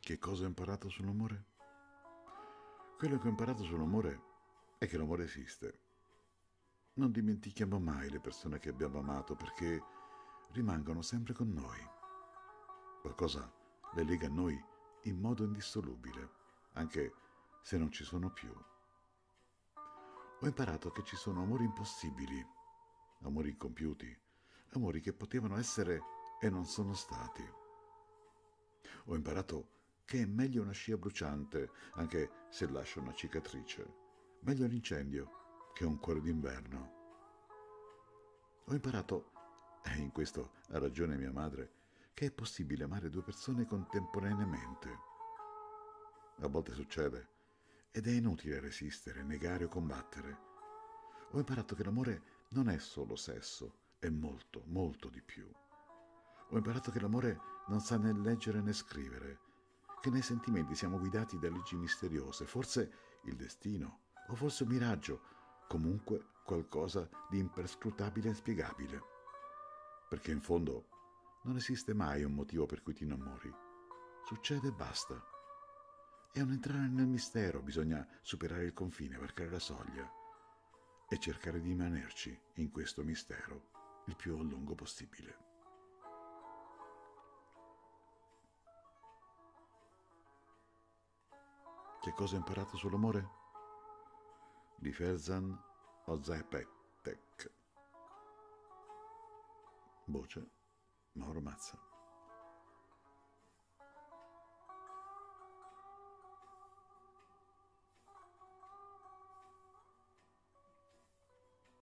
Che cosa ho imparato sull'amore? Quello che ho imparato sull'amore è che l'amore esiste. Non dimentichiamo mai le persone che abbiamo amato perché rimangono sempre con noi. Qualcosa le lega a noi in modo indissolubile, anche se non ci sono più. Ho imparato che ci sono amori impossibili, amori incompiuti, amori che potevano essere e non sono stati. Ho imparato che è meglio una scia bruciante, anche se lascia una cicatrice. Meglio l'incendio che un cuore d'inverno. Ho imparato, e in questo ha ragione mia madre, che è possibile amare due persone contemporaneamente. A volte succede, ed è inutile resistere, negare o combattere. Ho imparato che l'amore non è solo sesso, è molto, molto di più. Ho imparato che l'amore non sa né leggere né scrivere, che nei sentimenti siamo guidati da leggi misteriose, forse il destino, o forse un miraggio, comunque qualcosa di imperscrutabile e inspiegabile. Perché in fondo non esiste mai un motivo per cui ti innamori. Succede e basta. È un entrare nel mistero, bisogna superare il confine, varcare la soglia e cercare di rimanerci in questo mistero il più a lungo possibile. Che cosa ho imparato sull'amore? Di Ferzan Ozapek. Voce Mauro Mazza.